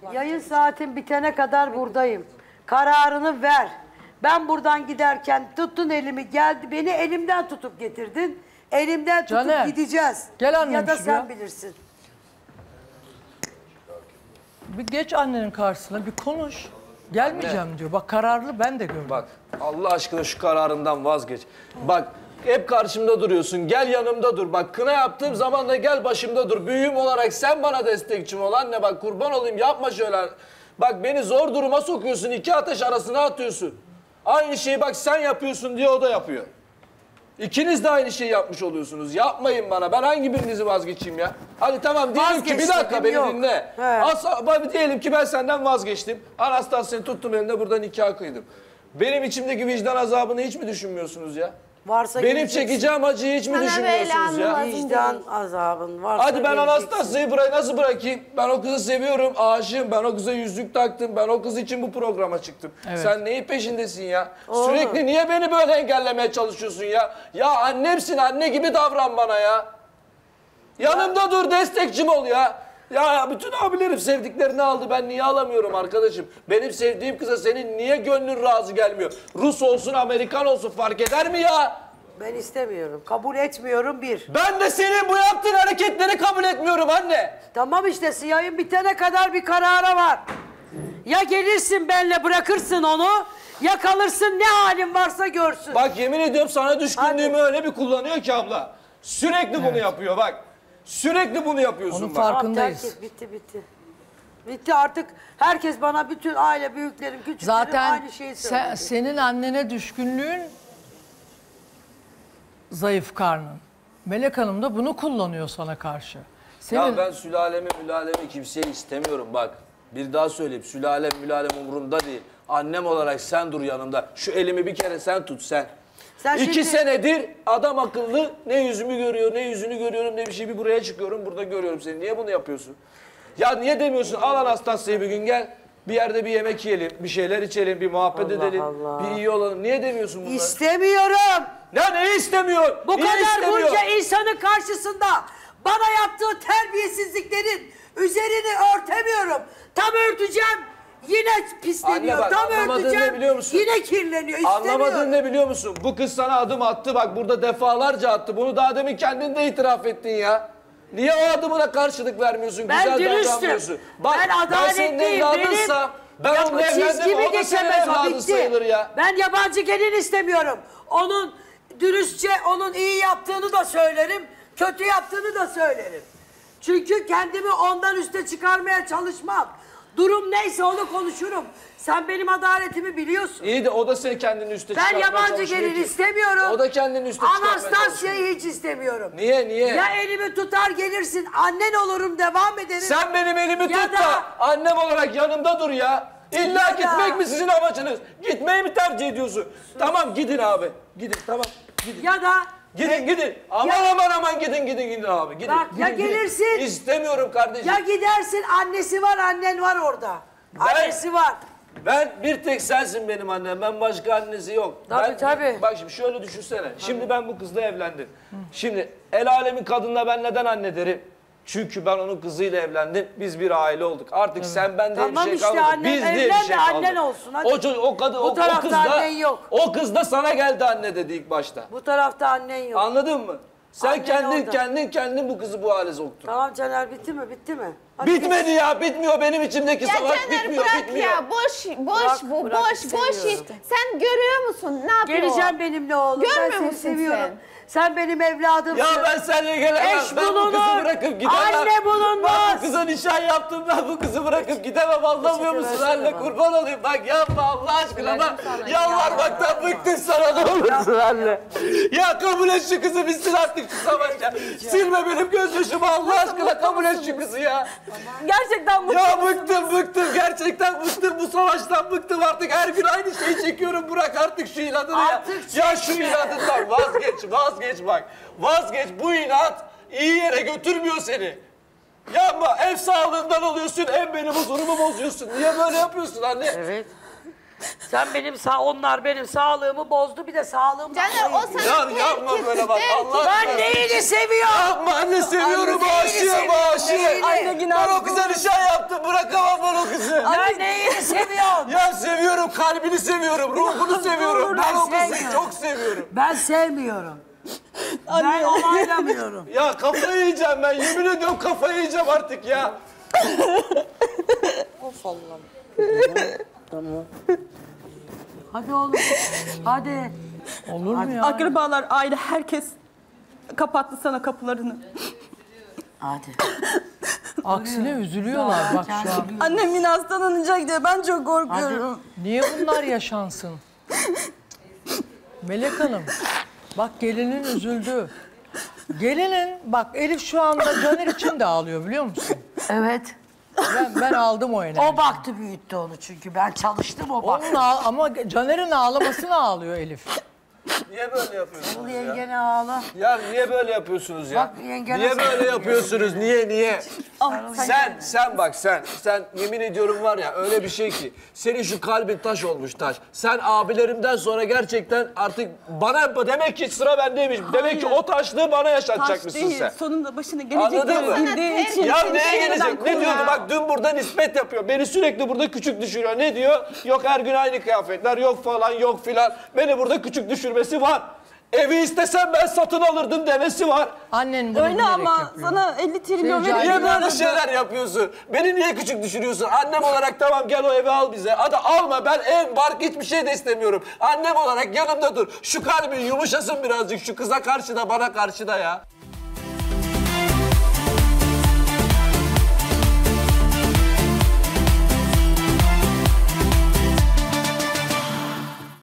Yayın saatin bitene kadar buradayım. Kararını ver. Ben buradan giderken tuttun elimi, geldi beni elimden tutup getirdin. Elimden tutup Caner, gideceğiz. gel annem ya da şuraya. sen bilirsin. Bir geç annenin karşısına bir konuş. Gelmeyeceğim diyor. Bak kararlı ben de gördüm. Bak Allah aşkına şu kararından vazgeç. Bak hep karşımda duruyorsun. Gel yanımda dur. Bak kına yaptığım zaman da gel başımda dur. Büyüğüm olarak sen bana destekçim ol anne. Bak kurban olayım yapma şöyle. Bak beni zor duruma sokuyorsun. İki ateş arasına atıyorsun. Aynı şeyi bak sen yapıyorsun diye o da yapıyor. İkiniz de aynı şeyi yapmış oluyorsunuz. Yapmayın bana. Ben hangi birinizi vazgeçeyim ya? Hadi tamam diyelim ki bir dakika beni dinle. Diyelim ki ben senden vazgeçtim. Anastasya'nı tuttum elimde burada nikah kıydım. Benim içimdeki vicdan azabını hiç mi düşünmüyorsunuz ya? Varsa Benim çekeceğim acıyı hiç mi düşünmüyorsunuz ya? Vicdan azabın varsa Hadi ben Anastasya'yı nasıl bırakayım? Ben o kızı seviyorum, aşığım. Ben o kıza yüzük taktım. Ben o kız için bu programa çıktım. Evet. Sen neyin peşindesin ya? Sürekli niye beni böyle engellemeye çalışıyorsun ya? Ya annemsin, anne gibi davran bana ya. Yanımda dur, destekçim ol ya. Ya bütün abilerim sevdiklerini aldı. Ben niye alamıyorum arkadaşım? Benim sevdiğim kıza senin niye gönlün razı gelmiyor? Rus olsun, Amerikan olsun fark eder mi ya? Ben istemiyorum. Kabul etmiyorum bir. Ben de senin bu yaptığın hareketleri kabul etmiyorum anne. Tamam işte yayın bitene kadar bir karara var. Ya gelirsin benle bırakırsın onu ya kalırsın ne halin varsa görsün. Bak yemin ediyorum sana düşkünlüğümü öyle bir kullanıyor ki abla. Sürekli bunu yapıyor bak. Sürekli bunu yapıyorsun Onun bak. farkındayız. Tamam, bitti. Bitti artık herkes bana bütün aile büyüklerim küçüklerim Zaten aynı şeyi söyledi. senin annene düşkünlüğün zayıf karnın. Melek Hanım da bunu kullanıyor sana karşı. Ya ben sülalemi kimseye istemiyorum bak. Bir daha söyleyeyim sülalem umurumda değil. Annem olarak sen dur yanımda. Şu elimi bir kere sen tut sen. Sen 2 şimdi- senedir adam akıllı ne yüzümü görüyor ne yüzünü görüyorum ne bir şey bir buraya çıkıyorum burada görüyorum seni. Niye bunu yapıyorsun? Ya niye demiyorsun al Anastasya'yı bir gün gel. Bir yerde bir yemek yiyelim, bir şeyler içelim, bir muhabbet edelim, Allah. bir iyi olalım. Niye demiyorsun bunları? İstemiyorum. Ya neyi istemiyor? Bu Niye kadar istemiyor? bunca insanın karşısında bana yaptığı terbiyesizliklerin üzerini örtemiyorum. Tam örteceğim yine pisleniyor. Anne bak, Tam anlamadığın örteceğim ne biliyor musun? yine kirleniyor. İstemiyorum. Anlamadığın ne biliyor musun? Bu kız sana adım attı bak burada defalarca attı. Bunu daha demin kendin de itiraf ettin ya. Niye o adımına karşılık vermiyorsun? Ben güzel dürüstüm. davranmıyorsun? Bak Ben senin adaletliyim. evladınsa ben Ya onun bu evlendim çizgimi o da senin geçemez, o evladın bitti. sayılır ya. Ben yabancı gelin istemiyorum. Onun dürüstçe onun iyi yaptığını da söylerim. Kötü yaptığını da söylerim. Çünkü kendimi ondan üste çıkarmaya çalışmam. Durum neyse onu konuşurum. Sen benim adaletimi biliyorsun. İyi de o da seni kendini üste Ben çıkarmaya yabancı çalışmıyor gelin ki. istemiyorum. O da kendini üste çıkarmaya çalışıyor. Anastasya'yı hiç istemiyorum. Niye? Ya elimi tutar gelirsin annen olurum devam ederim. Sen benim elimi Ya tut da annem olarak yanımda dur ya. İlla Ya gitmek da- mi sizin amacınız? Gitmeyi mi tercih ediyorsun? Tamam gidin abi. Gidin tamam. Gidin. Ya da Gidin. Aman gidin abi. Gidin. Bak, ya Gidin. gelirsin. İstemiyorum kardeşim. ya gidersin annesi var annen var orada. Annesi var. Ben bir tek sensin benim annem. Ben başka annesi yok. Tabii. Bak şimdi şöyle düşünsene. Şimdi ben bu kızla evlendim. Şimdi el alemin kadınla ben neden anne derim? Çünkü ben onun kızıyla evlendim. Biz bir aile olduk. Artık sen ben diye Tamam bir şey işte kalmadı. annen Biz diye bir evlen şey de kalmadı. annen olsun, hadi. O kadın Bu tarafta kız da annen yok. o kız da sana geldi anne dedi ilk başta. Bu tarafta annen yok. Anladın mı? Sen Annen kendin bu kızı bu hale soktun. Tamam Caner bitti mi? Hadi Bitmedi ya, bitmiyor benim içimdeki Ya savaş Caner bitmiyor, bırak bitmiyor. ya boş Bırak, bu bırak, boş istemiyorum. Sen görüyor musun ne yapıyor? Geleceğim benimle oğlum. Görmüyor ben seni musun seviyorum. sen? Sen benim evladımsın. Ya ben seninle gelemem. Eş Ben bu bulunur, kızı bırakıp gidemem. anne bulunmaz. Ben bu kıza nişan yaptım. Ben bu kızı bırakıp gidemem. Anlamıyor Peçete musun versene anne? bana. Kurban olayım. Bak yapma Allah aşkına. Bak sana yalvarmaktan bıktım sana ne olursun anne. Ya kabul et şu kızı bitsin artık şu savaş ya. Silme benim gözyaşımı Allah aşkına kabul et şu kızı ya. Gerçekten bu. Ya bıktım. Gerçekten bıktım. Bu savaştan bıktım artık. Her gün aynı şeyi çekiyorum. Bırak artık şu inadını ya. Artık Ya şu inadından vazgeç bak. Vazgeç. Bu inat iyi yere götürmüyor seni. Yapma. Ev sağlığından oluyorsun. Hem benim huzurumu bozuyorsun. Niye böyle yapıyorsun anne? Evet. Sen benim onlar benim sağlığımı bozdu, bir de sağlığımı Caner o sana Ya yapma böyle bak Allah Ben neyini seviyorum? Yapma anne seviyorum Anne, aşığım neyini aşığım. seviyorsun? Anne Ben günah. o kıza nişan yaptım bırakamam ben o kızı. Ben neyini seviyorum? Ya seviyorum kalbini seviyorum ruhunu seviyorum. Ben o kızı sevmiyorum. çok seviyorum. Ben sevmiyorum. Ben onaylamıyorum. Ya kafayı yiyeceğim ben yemin ediyorum kafayı yiyeceğim artık ya. Hadi oğlum. Hadi. Olur mu ya? Akrabalar, aile, herkes kapattı sana kapılarını. Hadi. Aksine üzülüyorlar bak şu an. Annem yine hastalanacak diye ben çok korkuyorum. Niye bunlar yaşansın? Melek Hanım, bak gelinin üzüldü. Gelinin, bak Elif şu anda Caner için de ağlıyor biliyor musun? Evet. Ben aldım o enerjiyi. O baktı büyüttü onu çünkü. Ben çalıştım o baktı. Ama Caner'in ağlamasını ağlıyor Elif. Niye böyle yapıyorsunuz ya? Yengene ağla. Ya niye böyle yapıyorsunuz ya? Bak, yengene Niye böyle sarılıyor. yapıyorsunuz? Niye? Sen bak sen yemin ediyorum var ya öyle bir şey ki senin şu kalbin taş olmuş taş. Sen abilerimden sonra gerçekten artık bana demek ki sıra bendeymiş. Demek ki o taşlığı bana Taş yaşatacakmışsın değil, sen. sonunda başına Anladın gelecekleri mı? bildiği için. Ya seni neye şimdiden gelecek? Ne koruyor. diyordu? Bak dün burada nispet yapıyor. Beni sürekli burada küçük düşürüyor. Ne diyor? Yok her gün aynı kıyafetler, yok falan, yok filan. Beni burada küçük düşürmesi var. Evi istesem ben satın alırdım demesi var. Annen bunu Öyle bilerek ama yapıyor. sana 50 trilyon Sevgi Niye veriyor. böyle şeyler yapıyorsun? Beni niye küçük düşürüyorsun? Annem olarak tamam gel o evi al bize. Hadi alma ben ev, bark hiçbir şey de istemiyorum. Annem olarak yanımda dur. Şu kalbin yumuşasın birazcık şu kıza karşı da bana karşı da ya.